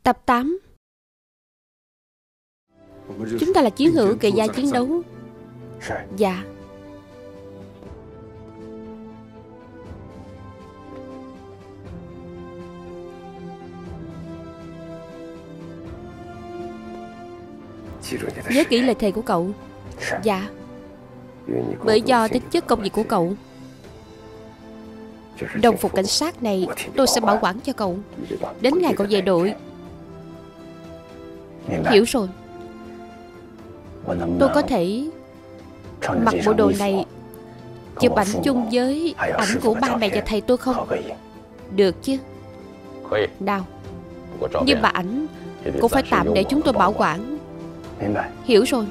Tập 8. Chúng ta là chiến hữu kề vai chiến đấu. Dạ. Nhớ kỹ lời thề của cậu. Dạ. Bởi do tính chất công việc của cậu, đồng phục cảnh sát này tôi sẽ bảo quản cho cậu đến ngày cậu về đội. Hiểu rồi. Tôi có thể mặc bộ đồ này chụp ảnh chung với ảnh của ba mẹ và thầy tôi không? Được chứ. Nào, nhưng mà ảnh cũng phải tạm để chúng tôi bảo quản. Hiểu rồi.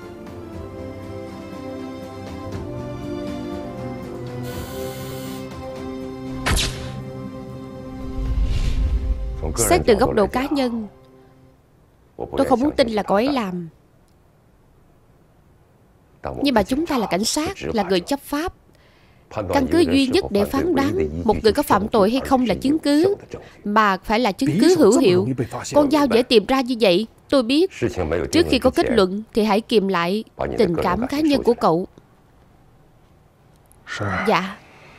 Xét từ góc độ cá nhân, tôi không muốn tin là cậu ấy làm. Nhưng mà chúng ta là cảnh sát, là người chấp pháp. Căn cứ duy nhất để phán đoán một người có phạm tội hay không là chứng cứ, mà phải là chứng cứ hữu hiệu. Con dao dễ tìm ra như vậy. Tôi biết. Trước khi có kết luận thì hãy kìm lại tình cảm cá nhân của cậu. Dạ.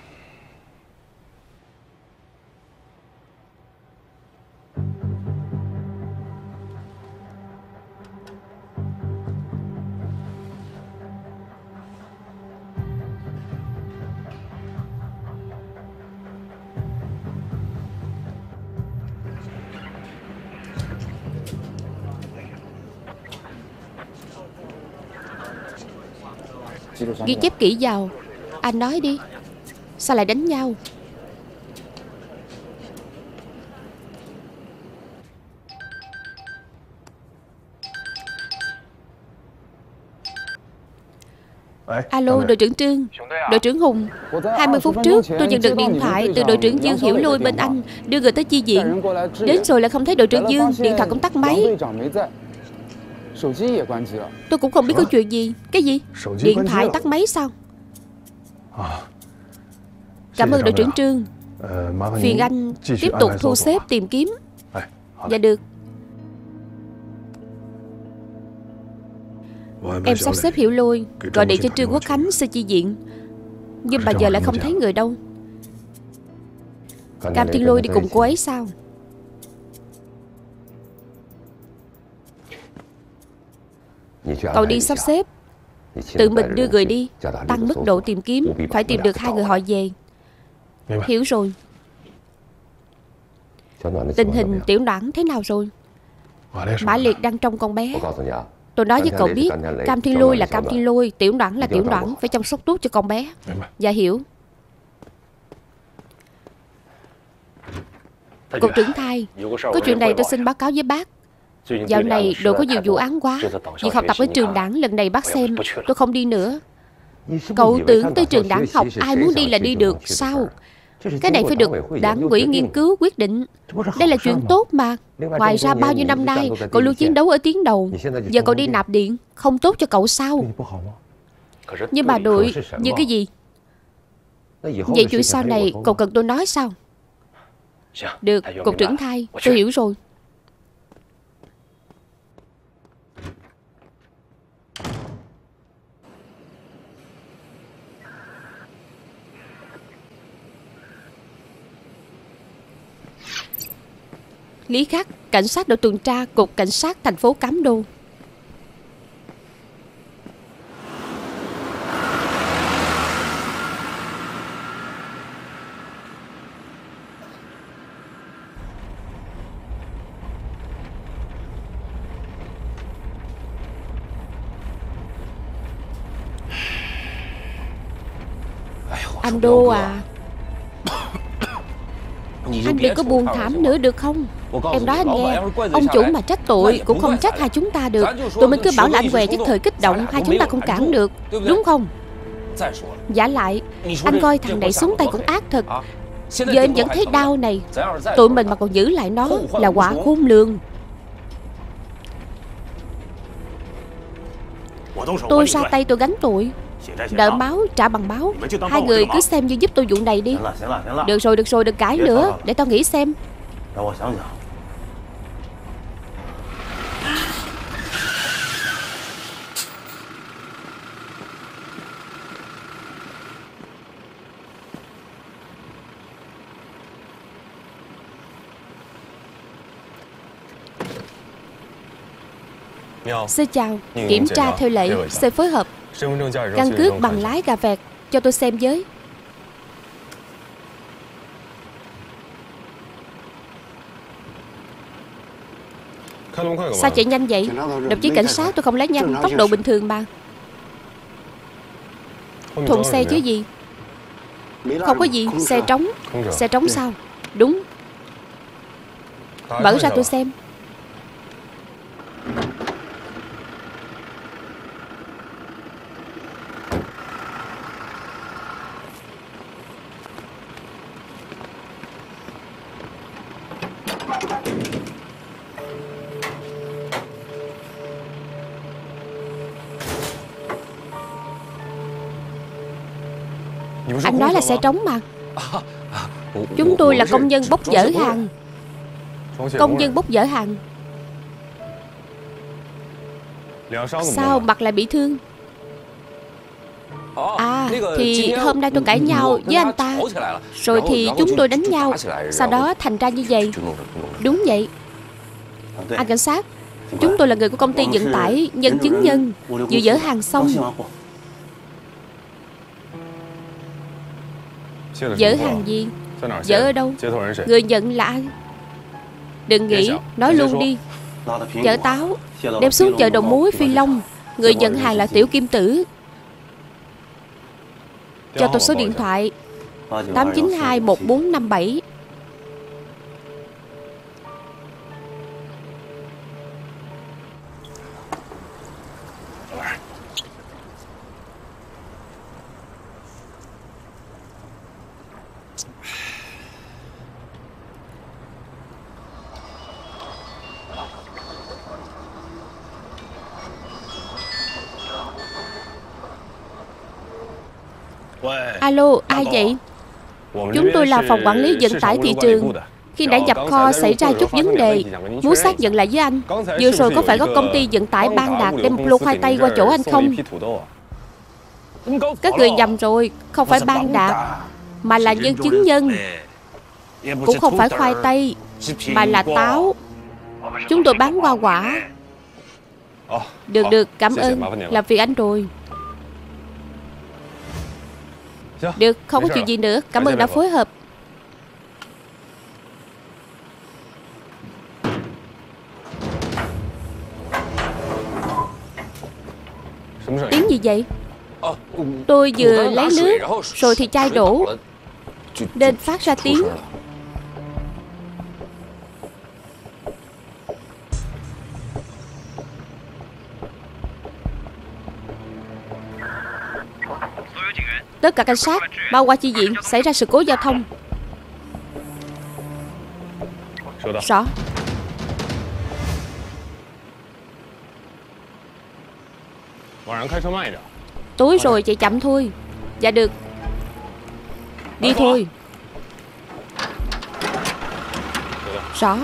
Ghi chép kỹ vào. Anh nói đi. Sao lại đánh nhau? Alo, đội trưởng Trương. Đội trưởng Hùng, 20 phút trước tôi nhận được điện thoại từ đội trưởng Dương Hiểu Lôi bên anh, đưa người tới chi viện. Đến rồi lại không thấy đội trưởng Dương, điện thoại cũng tắt máy. Tôi cũng không biết có chuyện gì. Cái gì? Điện thoại tắt máy sao? Cảm ơn đội trưởng Trương. Phiền anh tiếp tục thu xếp tìm kiếm. Dạ được. Em sắp xếp Hiểu Lôi gọi điện cho Trương Quốc Khánh xin chi viện, nhưng mà giờ lại không thấy người đâu. Cam Thiên Lôi đi cùng cô ấy sao? Cậu đi sắp xếp, tự mình đưa người đi, tăng mức độ tìm kiếm. Phải tìm được hai người họ về. Hiểu rồi. Tình hình Tiểu Noãn thế nào rồi? Mã Liệt đang trông con bé. Tôi nói với cậu biết, Cam Thiên Lôi là Cam Thiên Lôi, Tiểu Noãn là Tiểu Noãn. Phải chăm sóc tốt cho con bé. Dạ hiểu. Cục trưởng Thai, có chuyện này tôi xin báo cáo với bác. Dạo này đội có nhiều vụ án quá. Việc học tập ở trường đảng lần này bác xem, tôi không đi nữa. Cậu tưởng tới trường đảng học ai muốn đi là đi được sao? Cái này phải được đảng ủy nghiên cứu quyết định. Đây là chuyện tốt mà. Ngoài ra bao nhiêu năm nay cậu luôn chiến đấu ở tuyến đầu, giờ cậu đi nạp điện, không tốt cho cậu sao? Nhưng mà đội như cái gì? Vậy chuyện sau này cậu cần tôi nói sao? Được, cục trưởng Thai, tôi hiểu rồi. Lý Khắc, cảnh sát đội tuần tra cục cảnh sát thành phố Cám Đô. Anh Đô à, anh đừng có buồn thảm nữa được không? Em nói anh nghe, ông chủ mà trách tội cũng không trách hai chúng ta được. Tụi mình cứ bảo là anh què nhất thời kích động, hai chúng ta không cản được, đúng không? Giả lại, anh coi thằng này xuống tay cũng ác thật. Giờ em vẫn thấy đau này. Tụi mình mà còn giữ lại nó là quả khôn lường. Tôi ra tay tôi gánh tội, nợ máu trả bằng máu. Hai người cứ xem như giúp tôi vụ này đi. Được rồi, đừng cãi nữa, để tao nghĩ xem. Xin chào, kiểm tra theo lệ, xin phối hợp. Căn cước bằng lái cà vẹt, cho tôi xem với. Sao chạy nhanh vậy? Đồng chí cảnh sát, tôi không lái nhanh, tốc độ bình thường mà. Thùng xe chứ gì? Không có gì, xe trống. Xe trống sao? Đúng. Mở ra tôi xem. Anh nói là xe trống mà. Chúng tôi là công nhân bốc dỡ hàng. Công nhân bốc dỡ hàng. Sao mặt lại bị thương? À, thì hôm nay tôi cãi nhau với anh ta, rồi thì chúng tôi đánh nhau, sau đó thành ra như vậy. Đúng vậy. Anh cảnh sát, chúng tôi là người của công ty vận tải nhân chứng nhân, vừa dỡ hàng xong. Dỡ hàng gì? Dỡ ở đâu? Người nhận là ai? Đừng nghĩ, nói luôn đi. Chợ táo, đem xuống chợ đầu mối Phi Long. Người nhận hàng là Tiểu Kim Tử. Cho tôi số điện thoại 8921457. Alo, ai vậy? Chúng tôi là phòng quản lý vận tải thị trường. Khi nãy nhập kho xảy ra chút vấn đề, muốn xác nhận lại với anh. Vừa rồi có phải có công ty vận tải Ban Đạt đem một lô khoai tây qua chỗ anh không? Các người nhầm rồi, không phải Ban Đạt, mà là nhân chứng nhân. Cũng không phải khoai tây, mà là táo. Chúng tôi bán hoa quả. Được, cảm ơn. Làm phiền anh rồi. Được, không có chuyện gì nữa. Cảm ơn đã phối hợp. Tiếng gì vậy? Tôi vừa lấy nước, rồi thì chai đổ, nên phát ra tiếng. Tất cả cảnh sát, bao qua chi viện, xảy ra sự cố giao thông. Rõ. Tối rồi chạy chậm thôi. Dạ được. Đi thôi. Rõ.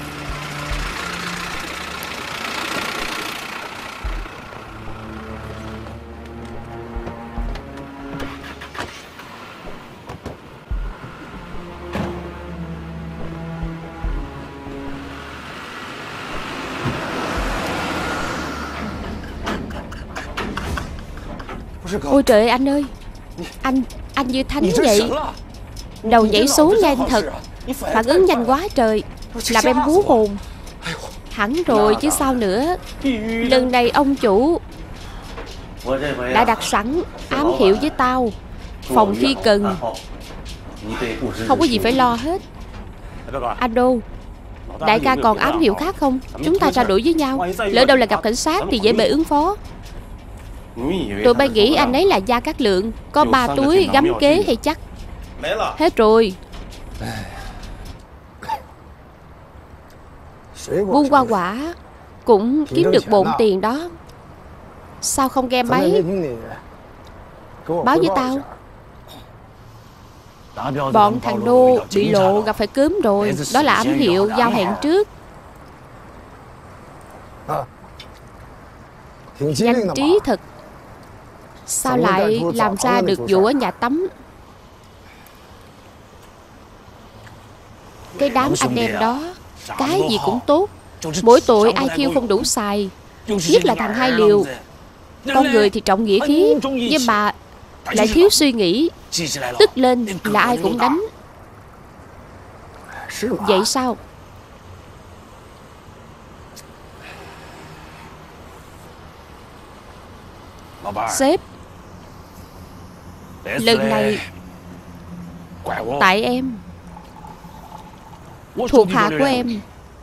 Ôi trời ơi anh ơi. Anh như thánh vậy. Đầu nhảy số nhanh thật. Phản ứng nhanh quá trời, làm em hú hồn. Hẳn rồi chứ sao nữa. Lần này ông chủ đã đặt sẵn ám hiệu với tao, phòng khi cần. Không có gì phải lo hết. Anh Đô, đại ca còn ám hiệu khác không? Chúng ta trao đổi với nhau, lỡ đâu là gặp cảnh sát thì dễ bề ứng phó. Tụi bay nghĩ anh ấy là Gia Cát Lượng, có 3 túi gắm kế hay chắc? Hết rồi. Buôn hoa quả cũng kiếm được bộn tiền đó. Sao không nghe máy báo với tao? Bọn thằng Đô bị lộ gặp phải cướm rồi. Đó là ám hiệu giao hẹn trước. Nhanh trí thật. Sao lại làm ra được vụ ở nhà tắm? Cái đám anh em đó cái gì cũng tốt, mỗi tội IQ không đủ xài. Nhất là thằng Hai Liều. Con người thì trọng nghĩa khí, nhưng mà lại thiếu suy nghĩ. Tức lên là ai cũng đánh. Vậy sao? Sếp, lần này tại em, thuộc hạ của em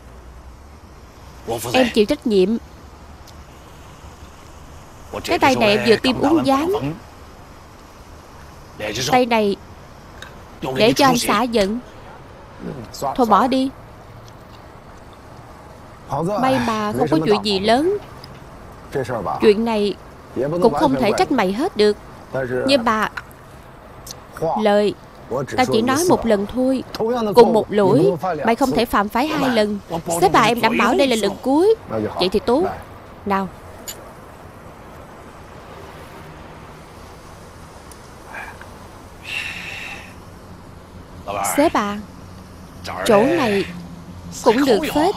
chịu trách nhiệm. Cái tay này em vừa tiêm uống dán. Tay này để cho anh xả giận. Thôi bỏ đi. May mà không có chuyện gì lớn. Chuyện này cũng không thể trách mày hết được. Nhưng mà lời ta chỉ nói một lần thôi. Cùng một lỗi, mày không thể phạm phải 2 lần. Sếp bà, em đảm bảo đây là lần cuối. Vậy thì tốt. Nào. Sếp à, chỗ này cũng được phết.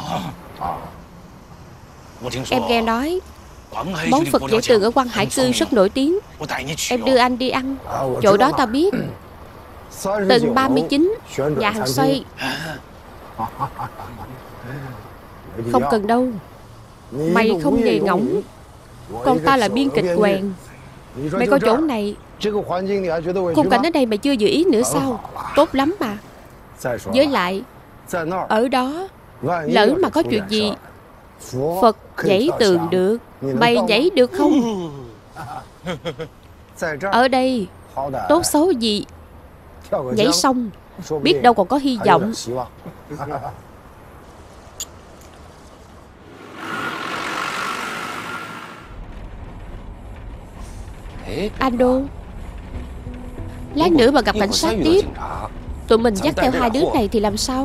Em nghe nói món Phật Giải Tường ở Quan Hải Cư rất nổi tiếng. Em đưa anh đi ăn. Chỗ đó tao biết. Tầng 39, nhà hàng xoay. Không cần đâu. Mày không về ngỗng, còn ta là biên kịch quèn. Mày coi chỗ này, khung cảnh ở đây mày chưa dự ý nữa sao? Tốt lắm mà. Với lại ở đó, lỡ mà có chuyện gì, Phật nhảy tường được, mày nhảy được không? Ở đây tốt xấu gì nhảy xong, biết đâu còn có hy vọng. Anh Đô, lát nữa mà gặp cảnh sát tiếp, tụi mình dắt theo 2 đứa này thì làm sao?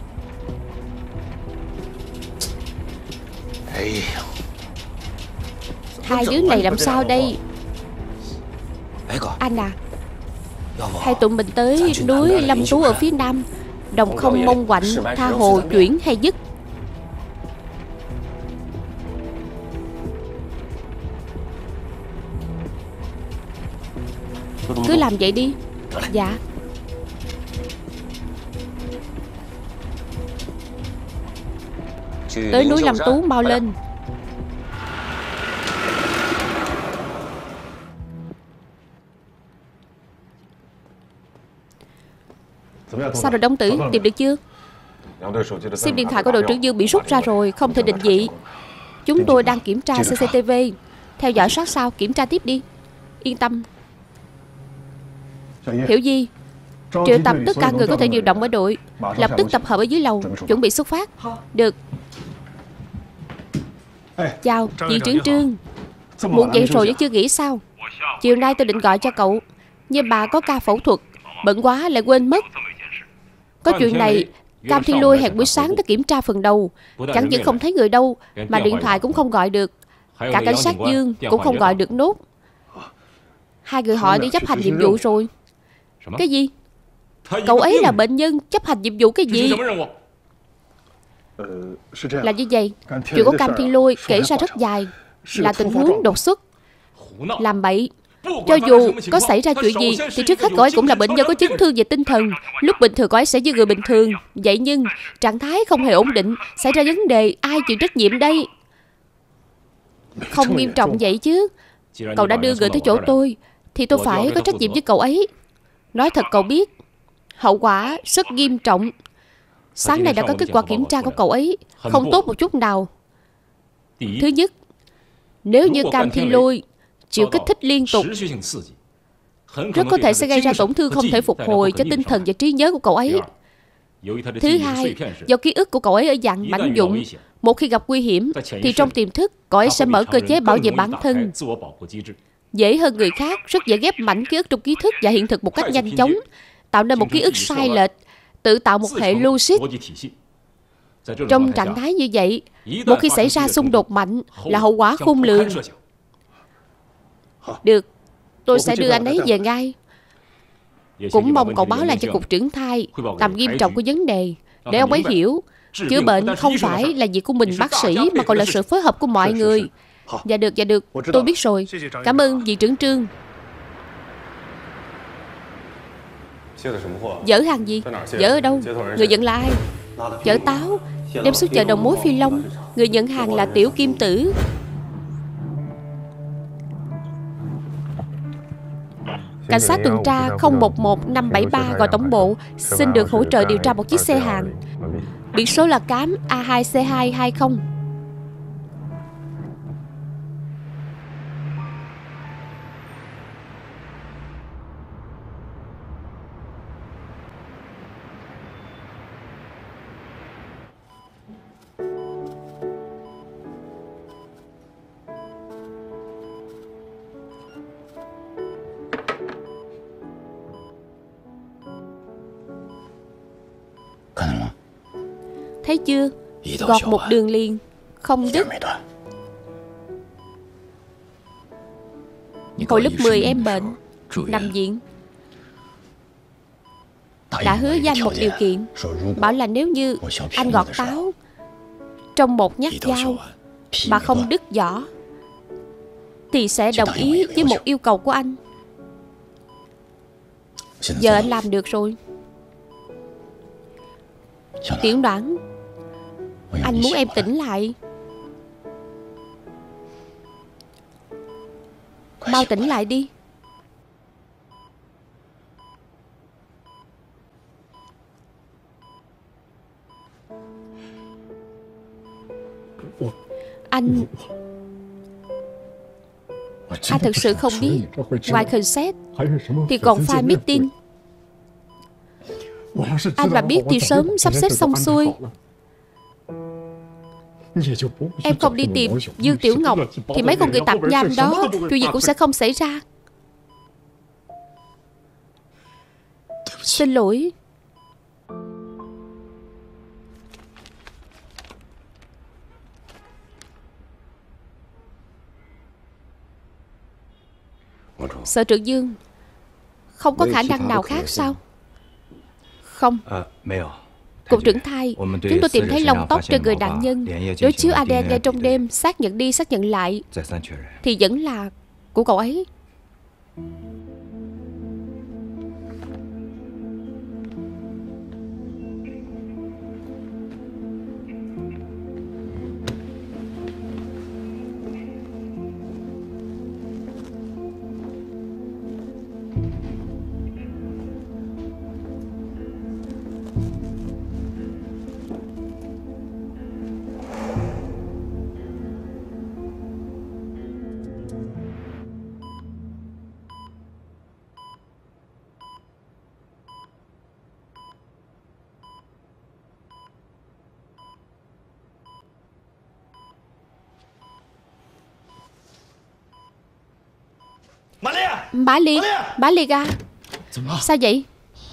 Hai đứa này làm sao đây? Anh à, hay tụi mình tới núi Lâm Tú ở phía nam, Đồng Không Mông Quạnh, tha hồ chuyển hay dứt? Cứ làm vậy đi. Dạ. Tới núi Lâm Tú mau lên. Sao rồi Đông Tử, tìm được chưa? SIM điện thoại của đội trưởng Dương bị rút ra rồi, không thể định vị. Chúng tôi đang kiểm tra CCTV, theo dõi sát sao, kiểm tra tiếp đi. Yên tâm. Hiểu gì? Triệu tập tất cả người có thể điều động ở đội, lập tức tập hợp ở dưới lầu, chuẩn bị xuất phát. Được. Chào, chị trưởng Trương. Muộn vậy rồi vẫn chưa nghỉ sao? Chiều nay tôi định gọi cho cậu, nhưng bà có ca phẫu thuật, bận quá lại quên mất. Có chuyện này, Cam Thiên Lôi hẹn buổi sáng tới kiểm tra phần đầu. Chẳng những không thấy người đâu, mà điện thoại cũng không gọi được. Cả cảnh sát Dương cũng không gọi được nốt. 2 người họ đi chấp hành nhiệm vụ rồi. Cái gì? Cậu ấy là bệnh nhân, chấp hành nhiệm vụ cái gì? Là như vậy. Chuyện của Cam Thiên Lôi kể ra rất dài, là tình huống đột xuất, làm bậy. Cho dù có xảy ra chuyện gì thì trước hết cậu ấy cũng là bệnh nhân có chấn thương về tinh thần. Lúc bình thường cậu ấy sẽ như người bình thường, vậy nhưng trạng thái không hề ổn định, xảy ra vấn đề, ai chịu trách nhiệm đây? Không nghiêm trọng vậy chứ. Cậu đã đưa người tới chỗ tôi thì tôi phải có trách nhiệm với cậu ấy. Nói thật cậu biết, hậu quả rất nghiêm trọng. Sáng nay đã có kết quả kiểm tra của cậu ấy, không tốt một chút nào. Thứ nhất, nếu như Cam Thiên Lôi chịu kích thích liên tục, rất có thể sẽ gây ra tổn thương không thể phục hồi cho tinh thần và trí nhớ của cậu ấy. Thứ hai, do ký ức của cậu ấy ở dạng mảnh vụn, một khi gặp nguy hiểm thì trong tiềm thức cậu ấy sẽ mở cơ chế bảo vệ bản thân, dễ hơn người khác, rất dễ ghép mảnh ký ức trong ký thức và hiện thực một cách nhanh chóng, tạo nên một ký ức sai lệch, tự tạo một hệ logic. Trong trạng thái như vậy, một khi xảy ra xung đột mạnh là hậu quả khôn lường. Được, tôi sẽ đưa anh ấy về ngay. Cũng mong cậu báo lại cho cục trưởng Thai tầm nghiêm trọng của vấn đề, để ông ấy hiểu Chữa bệnh không phải là việc của mình bác sĩ, mà còn là sự phối hợp của mọi người. Dạ được, tôi biết rồi. Cảm ơn vị trưởng Trương. Dỡ hàng gì? Dỡ ở đâu? Người nhận là ai? Chở táo đem xuống chợ đầu mối Phi Long. Người nhận hàng là Tiểu Kim Tử. Cảnh sát tuần tra 011573 gọi tổng bộ, xin được hỗ trợ điều tra một chiếc xe hàng. Biển số là cám A2C220. Thấy chưa? Gọt một đường liền, không đứt. Hồi lớp 10 em bệnh, nằm viện. Đã hứa với anh một điều kiện, bảo là nếu như anh gọt táo trong một nhát dao mà không đứt vỏ thì sẽ đồng ý với một yêu cầu của anh. Giờ anh làm được rồi. Tiểu Noãn, anh muốn em tỉnh lại. Mau tỉnh lại đi. Anh thực sự không biết, ngoài concert thì còn file meeting. Anh mà biết thì sớm sắp xếp xong xuôi. Em không đi tìm Dương Tiểu Ngọc thì mấy con người tạp nham đó chuyện gì cũng sẽ không xảy ra. Xin lỗi. Sở trưởng Dương, không có khả năng nào khác sao? Không. Cục trưởng Thai, chúng tôi tìm thấy lông tóc trên người nạn nhân, đối chiếu ADN ngay trong đêm, xác nhận đi xác nhận lại thì vẫn là của cậu ấy. Bá Lê Ga. Sao vậy?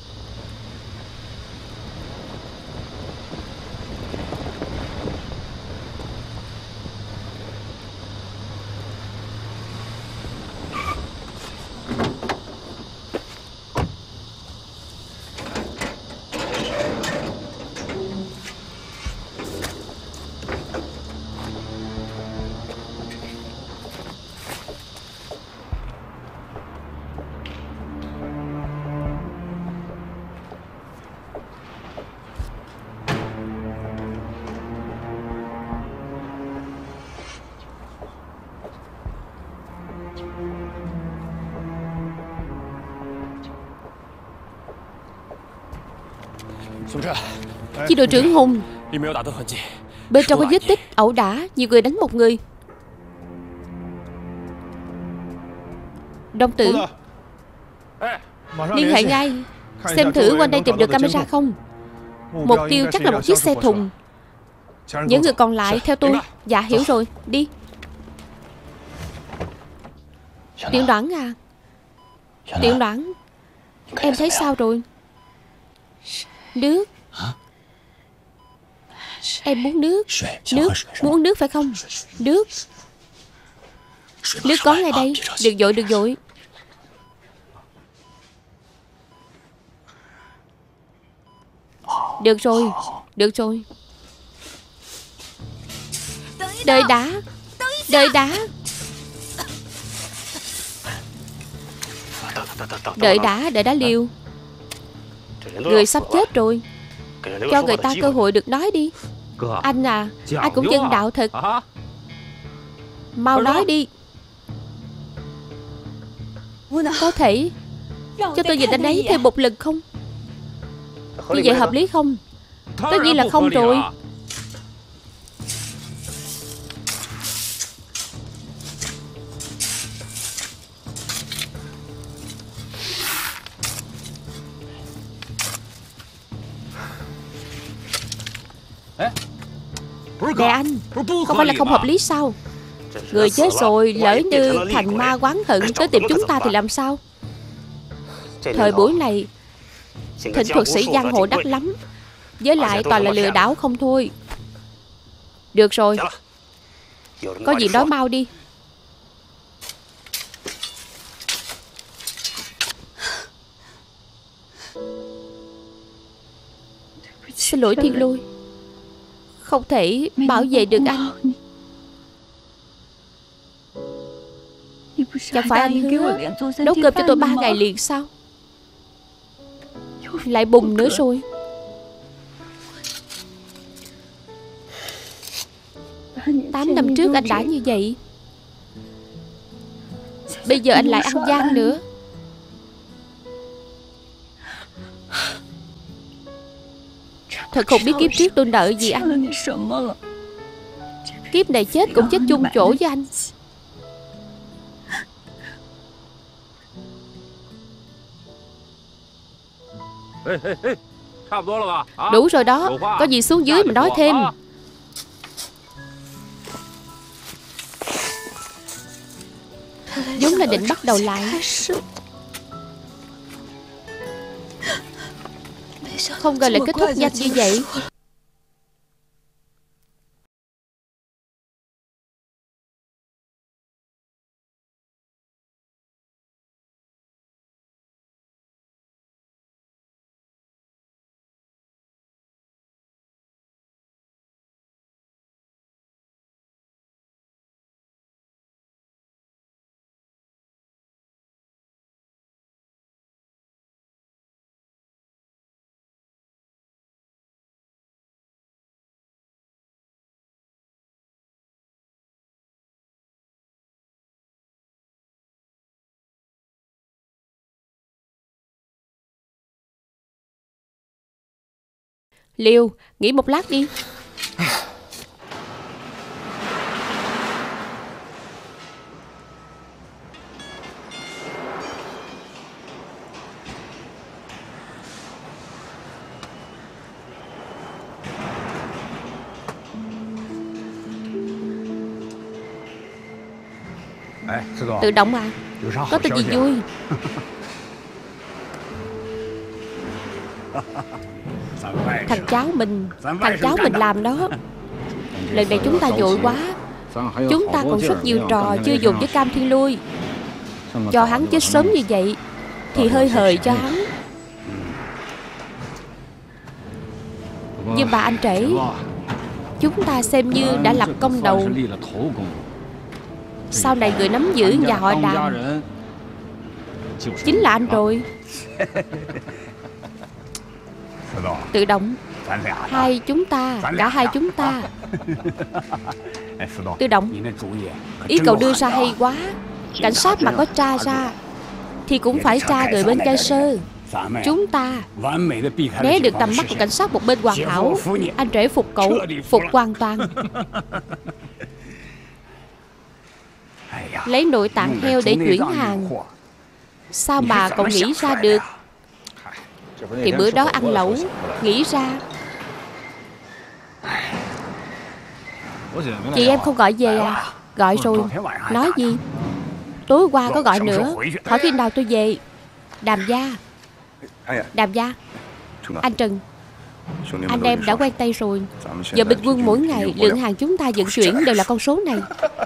Chi đội trưởng Hùng, bên trong có vết tích ẩu đả, nhiều người đánh một người. Đồng tử, liên hệ ngay, xem thử quanh đây tìm được camera không. Mục tiêu chắc là một chiếc xe thùng. Những người còn lại theo tôi. Dạ hiểu rồi, đi. Tiểu Noãn à, Tiểu Noãn, em thấy sao rồi? Nước. Em muốn nước. Nước, muốn uống nước phải không? Nước. Nước có ngay đây. Đừng vội, đừng vội. Được rồi, được rồi. Đợi đã. Đợi đã. Đợi đã Liêu. Người sắp chết rồi, cho người ta cơ hội được nói đi. Anh à, anh cũng nhân đạo thật. Mau nói đi. Có thể cho tôi nhìn anh ấy thêm một lần không? Như vậy hợp lý không? Tất nhiên là không rồi. Nè anh, không phải là không hợp lý sao? Người chết rồi, lỡ như thành ma oán hận tới tìm chúng ta thì làm sao? Thời buổi này thỉnh thuật sĩ giang hồ đắt lắm, với lại toàn là lừa đảo không thôi. Được rồi, có gì nói mau đi. Xin lỗi Thiên Lôi, không thể bảo vệ được anh. Chẳng phải anh hứa nấu cơm cho tôi 3 ngày liền sao? Lại bùng nữa rồi. Tám năm trước anh đã như vậy, bây giờ anh lại ăn gian nữa. Thật không biết kiếp trước tôi nợ gì anh. Kiếp này chết cũng chết chung chỗ với anh. Đủ rồi đó, có gì xuống dưới mà nói thêm. Vốn là định bắt đầu lại, không ngờ lại kết thúc nhanh như vậy. Liêu, nghỉ một lát đi. Tự động à? Có tin gì vui? Thằng cháu mình làm đó. Lần này chúng ta vội quá. Chúng ta còn rất nhiều trò chưa dùng với Cam Thiên Lôi. Cho hắn chết sớm như vậy thì hơi hời cho hắn. Nhưng mà anh Trễ, chúng ta xem như đã lập công đầu. Sau này người nắm giữ nhà họ Đàm chính là anh rồi. Tự động, hai chúng ta, cả hai chúng ta. Tự động, ý cậu đưa ra hay quá. Cảnh sát mà có tra ra thì cũng phải tra người bên Cai Sơ. Chúng ta né được tầm mắt của cảnh sát một bên hoàn hảo. Anh Trễ phục cậu, phục hoàn toàn. Lấy nội tạng heo để chuyển hàng, sao mà cậu nghĩ ra được? Thì bữa đó ăn lẩu, nghĩ ra. Chị em không gọi về à? Gọi rồi. Nói gì? Tối qua có gọi nữa, hỏi khi nào tôi về. Đàm gia. Đàm gia. Anh Trần, anh em đã quen tay rồi. Giờ bình quân mỗi ngày lượng hàng chúng ta vận chuyển đều là con số này.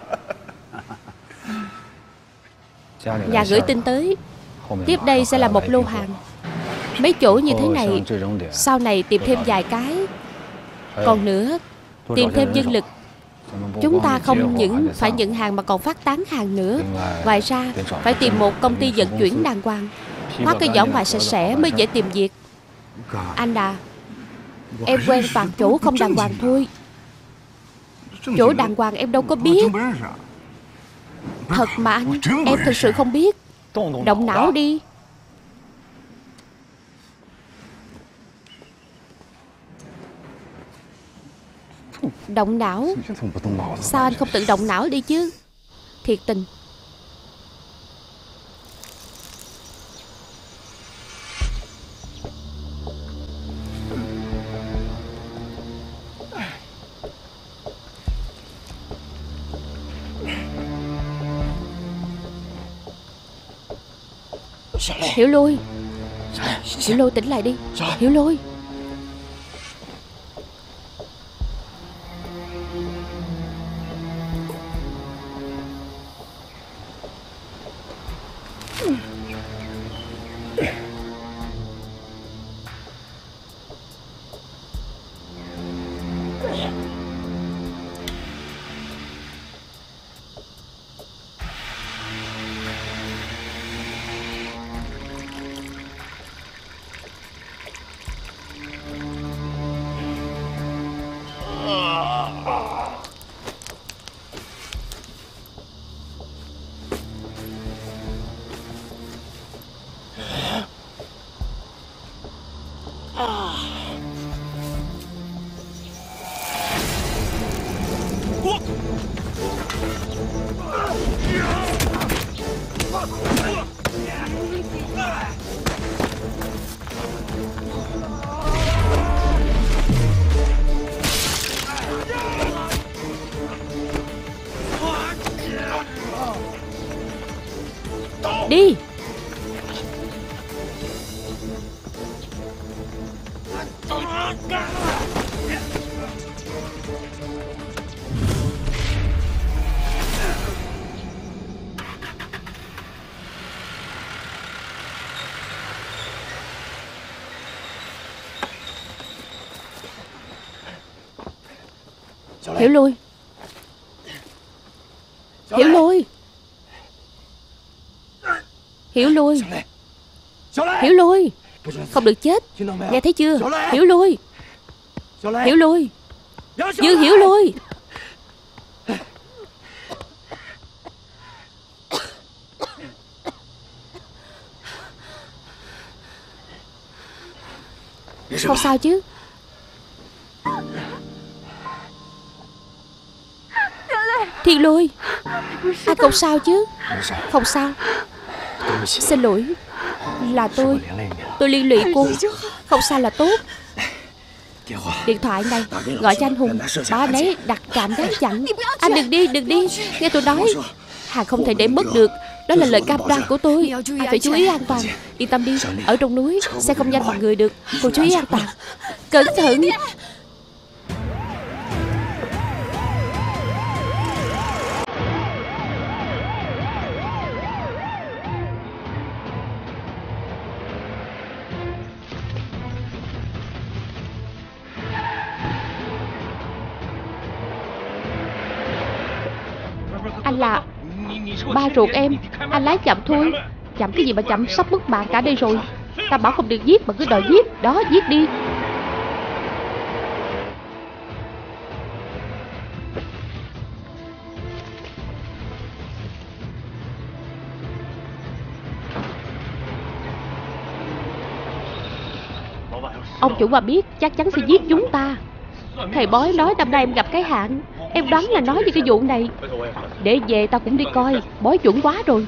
Nhà gửi tin tới, tiếp đây sẽ là một lô hàng. Mấy chỗ như thế này sau này tìm thêm vài cái. Còn nữa, tìm thêm nhân lực Chúng ta không những phải nhận hàng mà còn phát tán hàng nữa. Ngoài ra, phải tìm một công ty vận chuyển đàng hoàng, khoác cái vỏ ngoài sạch sẽ mới dễ tìm việc. Anh à, em quen toàn chỗ không đàng hoàng thôi. Chỗ đàng hoàng em đâu có biết. Thật mà anh, em thực sự không biết. Động não đi. Động não? Sao anh không tự động não đi chứ? Thiệt tình. Hiểu Lôi. Hiểu Lôi, tỉnh lại đi. Hiểu Lôi. Đi. Hiểu Lôi. Hiểu Lôi. Hiểu Lôi. Hiểu Lôi. Không được chết. Nghe thấy chưa? Hiểu Lôi. Hiểu Lôi. Dương Hiểu Lôi. Không sao chứ? Thiên Lôi, anh không sao chứ? Không sao. Xin lỗi. Là tôi liên lụy cô. Không sao là tốt. Điện thoại này, gọi cho anh Hùng, bảo anh ấy đặt trạm gác chặn. Anh đừng đi, đừng đi. Nghe tôi nói, hàng không thể để mất được. Đó là lời cam đoan của tôi. Anh phải chú ý an toàn. Yên tâm đi, ở trong núi sẽ không nhanh bằng người được. Cô chú ý an toàn. Cẩn thận. Anh là ba ruột em. Anh lái chậm thôi. Chậm cái gì mà chậm, sắp mất mạng cả đây rồi. Ta bảo không được giết mà cứ đòi giết. Đó, giết đi. Ông chủ mà biết chắc chắn sẽ giết chúng ta. Thầy bói nói năm nay em gặp cái hạn. Em đoán là nói về cái vụ này. Để về tao cũng đi coi. Bói chuẩn quá rồi.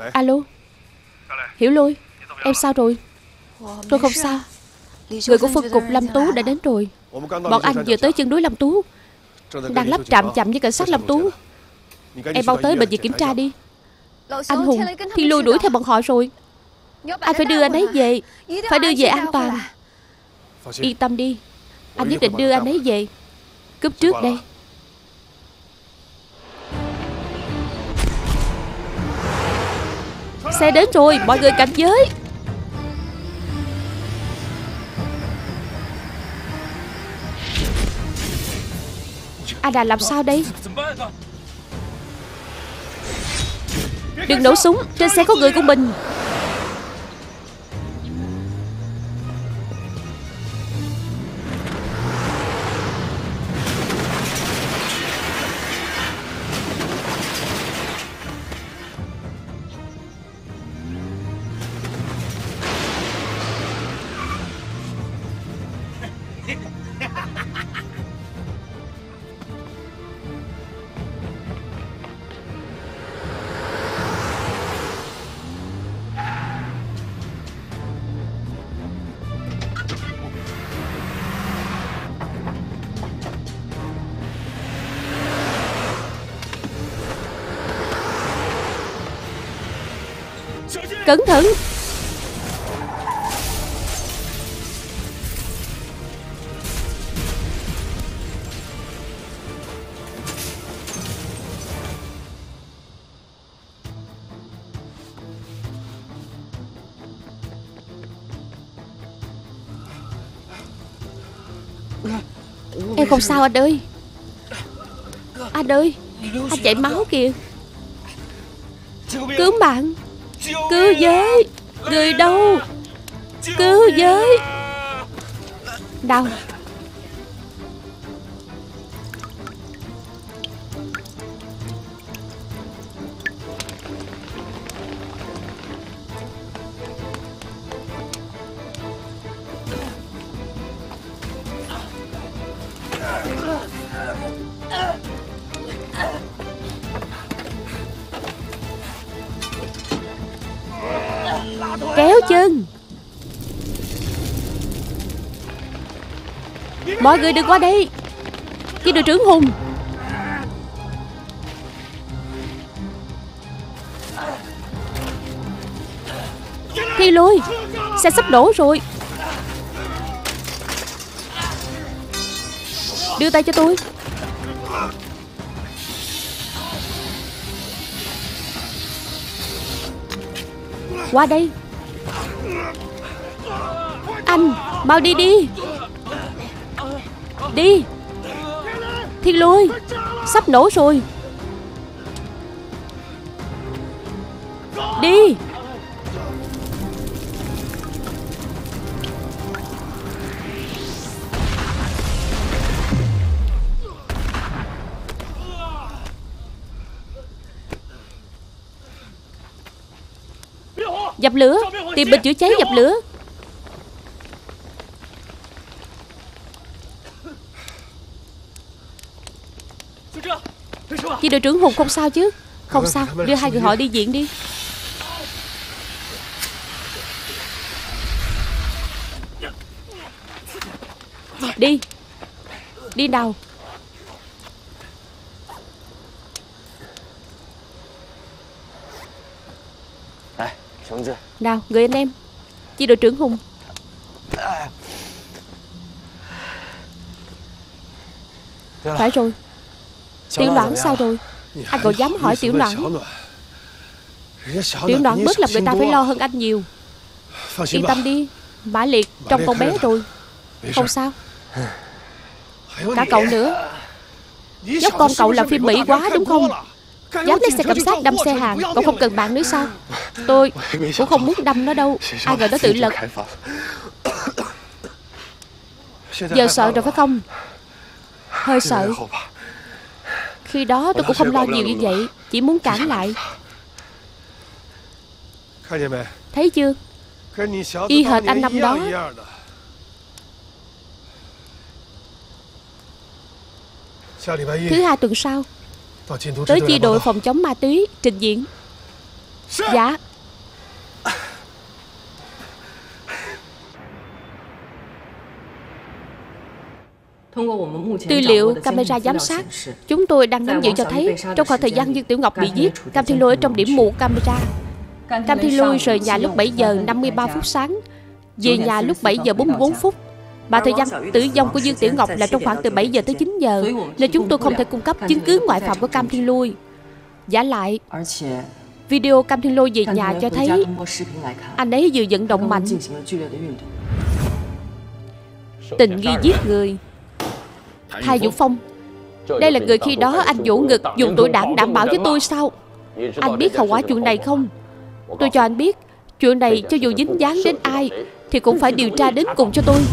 Alo. Hiểu Lôi, em sao rồi? Tôi không sao. Người của phân cục Lâm Tú đã đến rồi. Bọn anh vừa tới chân núi Lâm Tú, đang lắp trạm chậm với cảnh sát Lâm Tú. Em mau tới bệnh viện kiểm tra đi. Anh Hùng, Thiên Lôi đuổi theo bọn họ rồi. Anh phải đưa anh ấy về. Phải đưa về an toàn. Yên tâm đi, anh nhất định đưa anh ấy về. Cúp trước đây. Xe đến rồi, mọi người cảnh giới. Anh Đà làm sao đây? Đừng nổ súng, trên xe có người của mình. Cẩn thận. Em không sao anh ơi. Anh ơi, anh chảy máu kìa. Cứu mạng. Cứu với. Người đâu? Cứu với. Đau. Kéo chân. Mọi người đừng qua đây. Chi đội trưởng Hùng. Thi Lôi, xe sắp đổ rồi. Đưa tay cho tôi. Qua đây. Anh, mau đi đi. Đi. Thiên Lôi, sắp nổ rồi. Đi. Dập lửa. Tìm bình chữa cháy dập lửa. Chị đội trưởng Hùng không sao chứ? Không sao, đưa hai người họ đi viện đi. Đi. Đi nào. Nào, người anh em. Chị đội trưởng Hùng. Phải rồi. Tiểu Noãn sao rồi? Anh còn dám hỏi Tiểu Noãn? Tiểu Noãn bớt làm người ta phải lo hơn anh nhiều. Yên tâm đi, Mã Liệt trong con bé rồi. Không sao. Cả cậu nữa. Nhóc con cậu làm phim Mỹ quá đúng không? Dám lấy xe cảnh sát đâm xe hàng. Cậu không cần bạn nữa sao? Tôi cũng không muốn đâm nó đâu. Ai ngờ nó tự lật. Giờ sợ rồi phải không? Hơi sợ. Khi đó tôi cũng không lo nhiều như vậy. Chỉ muốn cản lại. Thấy chưa? Y hệt anh năm đó. Thứ hai tuần sau tới chi đội phòng chống ma túy trình diễn. Dạ. Tư liệu camera giám sát chúng tôi đang nắm giữ cho thấy, trong khoảng thời gian Dương Tiểu Ngọc bị giết, Cam Thiên Lôi ở trong điểm mù camera. Cam Thiên Lôi rời nhà lúc 7 giờ 53 phút sáng, về nhà lúc 7 giờ 44 phút. Mà thời gian tử vong của Dương Tiểu Ngọc là trong khoảng từ 7 giờ tới 9 giờ, nên chúng tôi không thể cung cấp chứng cứ ngoại phạm của Cam Thiên Lôi. Giả lại, video Cam Thiên Lôi về nhà cho thấy anh ấy vừa vận động mạnh. Tình nghi giết người. Thai Vũ Phong, đây là người khi đó anh vỗ ngực dùng tuổi đảng đảm bảo với tôi sao? Anh biết hậu quả chuyện này không? Tôi cho anh biết, chuyện này cho dù dính dáng đến ai thì cũng phải điều tra đến cùng cho tôi.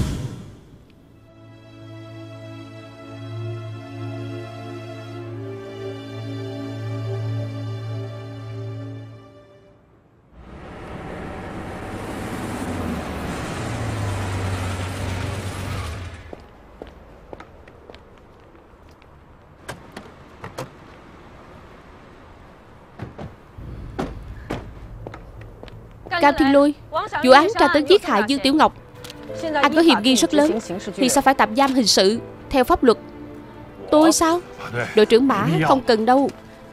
Cam Thiên Lôi, vụ án tra tấn giết hại Dương Tiểu Ngọc, anh có hiểm nghi rất lớn, thì sao phải tạm giam hình sự theo pháp luật? Tôi sao? Đội trưởng Mã không cần đâu.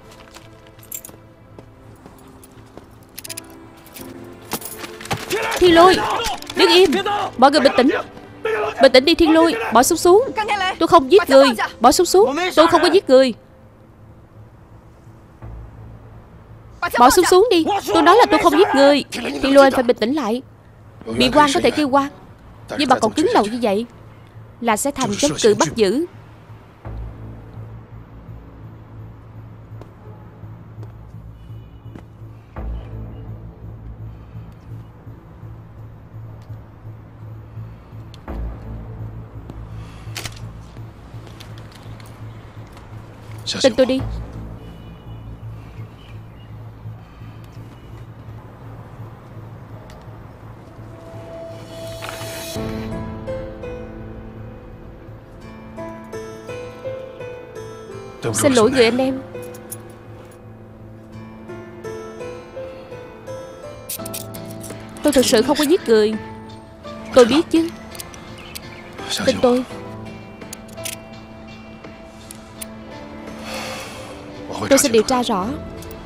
Thiên Lôi, đứng im. Mọi người bình tĩnh. Bình tĩnh đi Thiên Lôi, bỏ súng xuống. Tôi không giết người. Bỏ súng xuống. Tôi không có giết người. Bỏ súng xuống đi. Tôi nói là tôi không giết người. Thiên Lôi, anh phải bình tĩnh lại. Bị quan có thể kêu quan, nhưng mà còn cứng đầu như vậy là sẽ thành chống cự bắt giữ. Tin tôi đi. Xin lỗi người anh em. Tôi thực sự không có giết người. Tôi biết chứ. Tin tôi. Tôi sẽ điều tra rõ.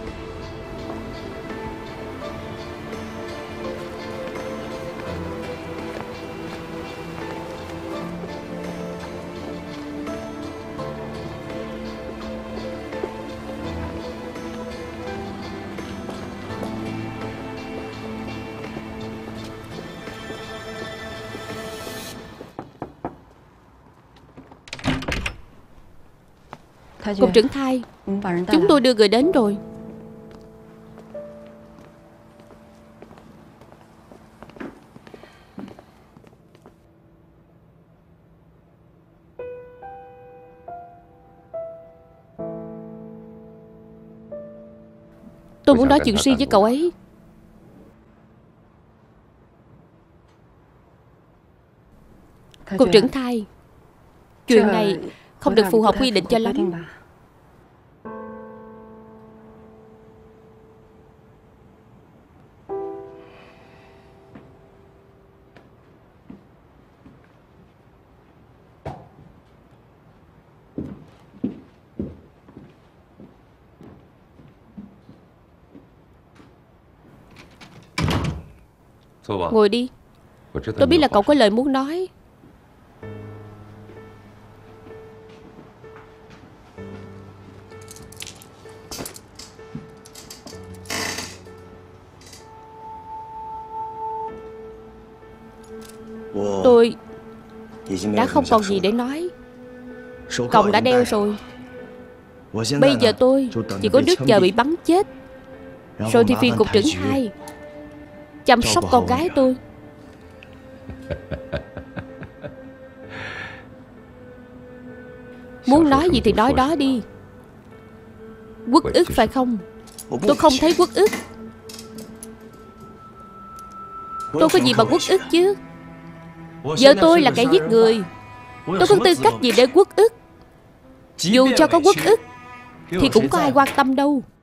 Cục trưởng Thai, chúng tôi đưa người đến rồi. Tôi muốn nói chuyện riêng với cậu ấy. Cục trưởng Thai, chuyện này không được phù hợp quy định cho lắm. Ngồi đi. Tôi biết là cậu có lời muốn nói. Tôi đã không còn gì để nói. Còng đã đeo rồi. Bây giờ tôi chỉ có nước chờ bị bắn chết. Rồi thì phiền cục trưởng Thai chăm sóc con gái tôi. Muốn nói gì thì nói đó đi. Uất ức phải không? Tôi không thấy uất ức. Tôi có gì mà uất ức chứ? Vợ tôi là kẻ giết người. Tôi không tư cách gì để uất ức. Dù cho có uất ức thì cũng có ai quan tâm đâu.